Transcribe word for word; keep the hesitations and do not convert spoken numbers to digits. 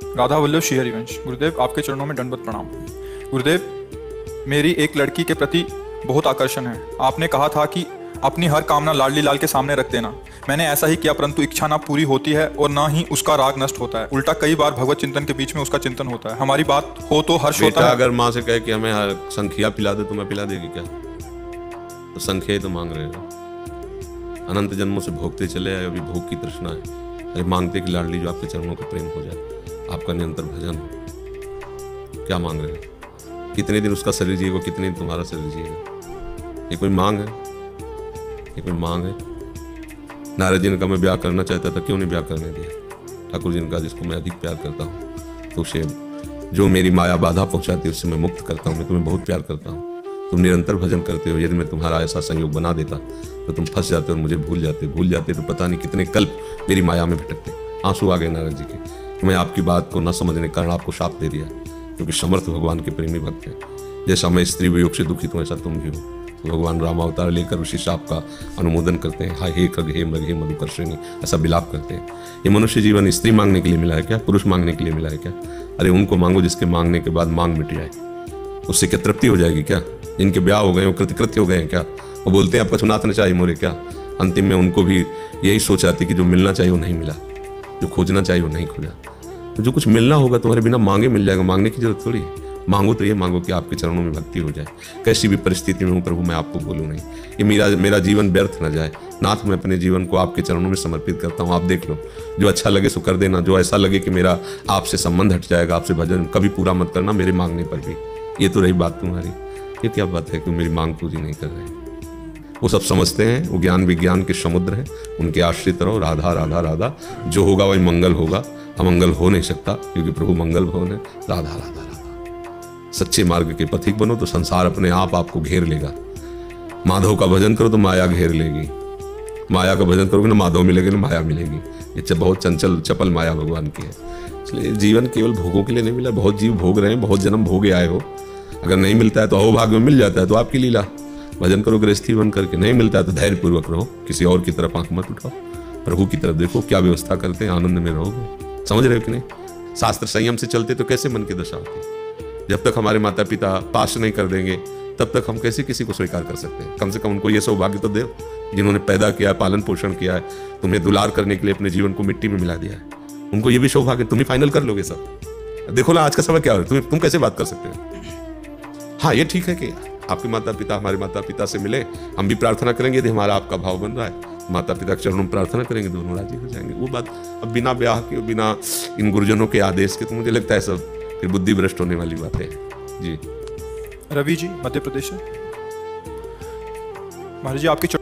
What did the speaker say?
राधा वल्लभ श्री हरिवंश। गुरुदेव, आपके चरणों में दंडवत प्रणाम। गुरुदेव, मेरी एक लड़की के प्रति बहुत आकर्षण है। आपने कहा था कि अपनी हर कामना लाडली लाल के सामने रख देना। मैंने ऐसा ही किया, परंतु इच्छा ना पूरी होती है और ना ही उसका राग नष्ट होता है। उल्टा कई बार भगवत चिंतन के बीच में उसका चिंतन होता है। हमारी बात हो तो हर्ष होता है। अगर माँ से कहे कि हमें हर संखिया पिला दे तो मैं पिला देगी क्या? तो संख्या ही तो मांग रहे हो। अनंत जन्मों से भोगते चले आए, अभी भोग की तृष्णा है। अरे मांगते कि लाडली जो आपके चरणों का प्रेम हो जाए, आपका निरंतर भजन हो। क्या मांग रहे हो? कितने दिन उसका शरीर जिएगा, कितने दिन तुम्हारा शरीर जिएगा? ये कोई मांग है? ये कोई मांग है? नारद जी ने कहा मैं ब्याह करना चाहता था, क्यों नहीं ब्याह करने दिया? ठाकुर जी ने कहा जिसको मैं अधिक प्यार करता हूँ तो उसे, जो मेरी माया बाधा पहुंचाती है उससे मैं मुक्त करता हूँ। मैं तुम्हें बहुत प्यार करता हूँ, तुम निरंतर भजन करते हो। यदि मैं तुम्हारा ऐसा संयोग बना देता तो तुम फंस जाते और मुझे भूल जाते भूल जाते तो पता नहीं कितने कल्प मेरी माया में भटकते। आंसू आ गए नारद जी के। मैं आपकी बात को न समझने के कारण आपको शाप दे दिया, क्योंकि समर्थ भगवान के प्रेमी भक्त हैं। जैसा मैं स्त्री वियोग से दुखित हूँ, ऐसा तुम भी हो। तो भगवान राम अवतार लेकर उसी शाप का अनुमोदन करते हैं। हाय हे खग हे मृग हे मधुकर्षिणी, ऐसा विलाप करते हैं। ये मनुष्य जीवन स्त्री मांगने के लिए मिला है क्या? पुरुष मांगने के लिए मिला है क्या? अरे उनको मांगो जिसके मांगने के बाद मांग मिट जाए। उससे क्या तृप्ति हो जाएगी क्या? जिनके ब्याह हो गए, वो कृतकृत्य हो गए हैं क्या? वो बोलते हैं आपका चुनाव न चाहिए मोरे क्या? अंतिम में उनको भी यही सोच आती कि जो मिलना चाहिए वो नहीं मिला, जो खोजना चाहिए वो नहीं खोजा। तो जो कुछ मिलना होगा तुम्हारे बिना मांगे मिल जाएगा। मांगने की जरूरत थोड़ी है। मांगो तो ये मांगो कि आपके चरणों में भक्ति हो जाए। कैसी भी परिस्थिति में हूँ प्रभु, मैं आपको बोलूँ नहीं, ये मेरा मेरा जीवन व्यर्थ न जाए। नाथ, मैं अपने जीवन को आपके चरणों में समर्पित करता हूँ। आप देख लो, जो अच्छा लगे सो कर देना। जो ऐसा लगे कि मेरा आपसे संबंध हट जाएगा, आपसे भजन कभी पूरा मत करना मेरे मांगने पर भी। ये तो रही बात तुम्हारी। ये क्या बात है कि मेरी मांग पूरी नहीं कर रहे? वो सब समझते हैं, वो ज्ञान विज्ञान के समुद्र हैं, उनके आश्रित रहो। राधा राधा राधा, जो होगा वही मंगल होगा। अमंगल हो नहीं सकता, क्योंकि प्रभु मंगल भवन है। राधा राधा राधा। सच्चे मार्ग के पथिक बनो तो संसार अपने आप आपको घेर लेगा। माधव का भजन करो तो माया घेर लेगी। माया का भजन करोगे ना माधव मिलेगी ना माया मिलेगी। ये बहुत चंचल चपल माया भगवान की है। इसलिए जीवन केवल भोगों के लिए नहीं मिला। बहुत जीव भोग रहे हैं, बहुत जन्म भोगे आए हो। अगर नहीं मिलता है तो अहोभाग्य में मिल जाता है तो आपकी लीला। भजन करो गृहस्थी बन करके। नहीं मिलता है तो धैर्यपूर्वक रहो, किसी और की तरफ आंख मत उठाओ, प्रभु की तरफ देखो। क्या व्यवस्था करते हैं, आनंद में रहोगे। समझ रहे हो कि नहीं? शास्त्र संयम से चलते तो कैसे मन की दशा होती? जब तक हमारे माता पिता पास नहीं कर देंगे तब तक हम कैसे किसी को स्वीकार कर सकते हैं? कम से कम उनको ये सौभाग्य तो दे जिन्होंने पैदा किया, पालन पोषण किया है, तुम्हें दुलार करने के लिए अपने जीवन को मिट्टी में मिला दिया है। उनको ये भी सौभाग्य, तुम ही फाइनल कर लोगे सब। देखो ना आज का समय क्या हो, तुम तुम कैसे बात कर सकते हो? हाँ, ये ठीक है कि आपके माता पिता हमारे माता पिता से मिले। हम भी प्रार्थना करेंगे, यदि हमारा आपका भाव बन रहा है माता पिता के चरणों में प्रार्थना करेंगे, दोनों राजी हो जाएंगे। वो बात अब बिना ब्याह के, बिना इन गुरुजनों के आदेश के, तो मुझे लगता है सब फिर बुद्धि भ्रष्ट होने वाली बातें हैं। जी रवि जी, मध्य प्रदेश से। महाराज जी, आपके